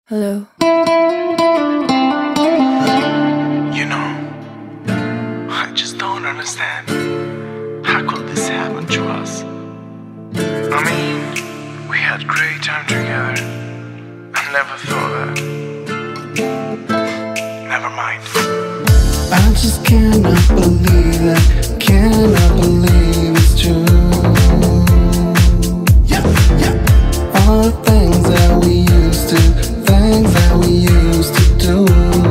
Hello. You know, I just don't understand. How could this happen to us? I mean, we had great time together. I never thought that. Never mind. I just cannot believe that. Cannot believe it's true. All the things that we used to, things that we used to do,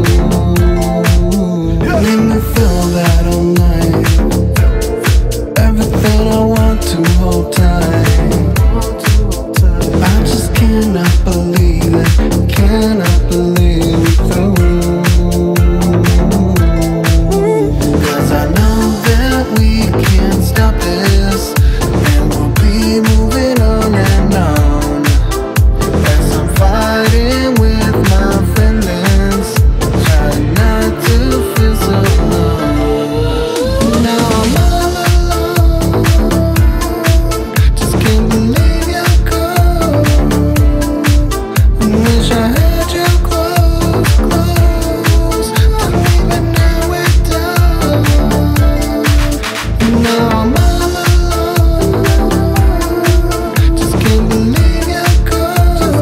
made me feel that all night. Everything I want to hold tight. I just cannot believe it. Cannot believe it through. 'Cause I know that we can't stop this, and we'll be moving on and on. Fighting with my feelings, trying not to feel so alone. Now I'm all alone, just can't believe you're gone. I wish I had you close, close, but even now we're done. Now I'm all alone, just can't believe you're gone.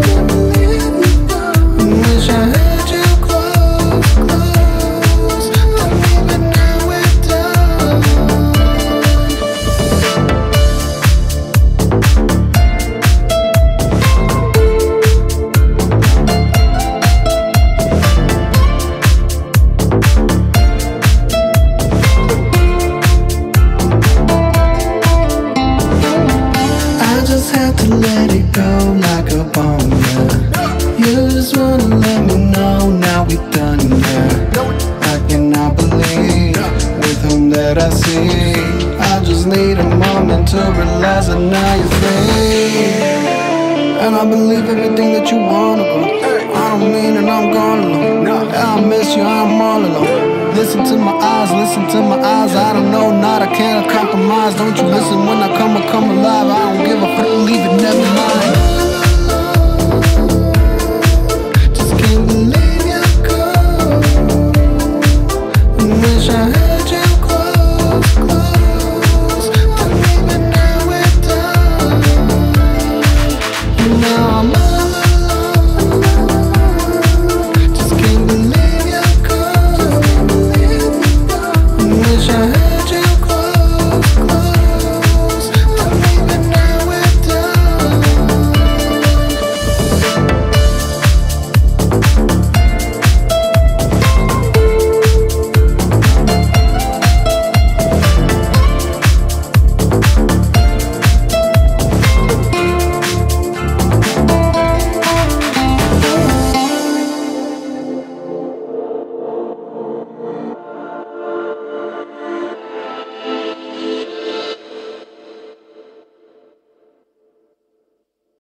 Had to let it go like a bomb, yeah. You just wanna let me know, now we done, yeah. I cannot believe with whom that I see. I just need a moment to realize that now you're free. And I believe everything that you wanna go. I don't mean that I'm gone alone. I miss you, I'm all alone. Listen to my eyes, listen to my eyes. I don't know, not I can't compromise. Don't you listen when I come alive. I don't give a fuck, leave it, never mind.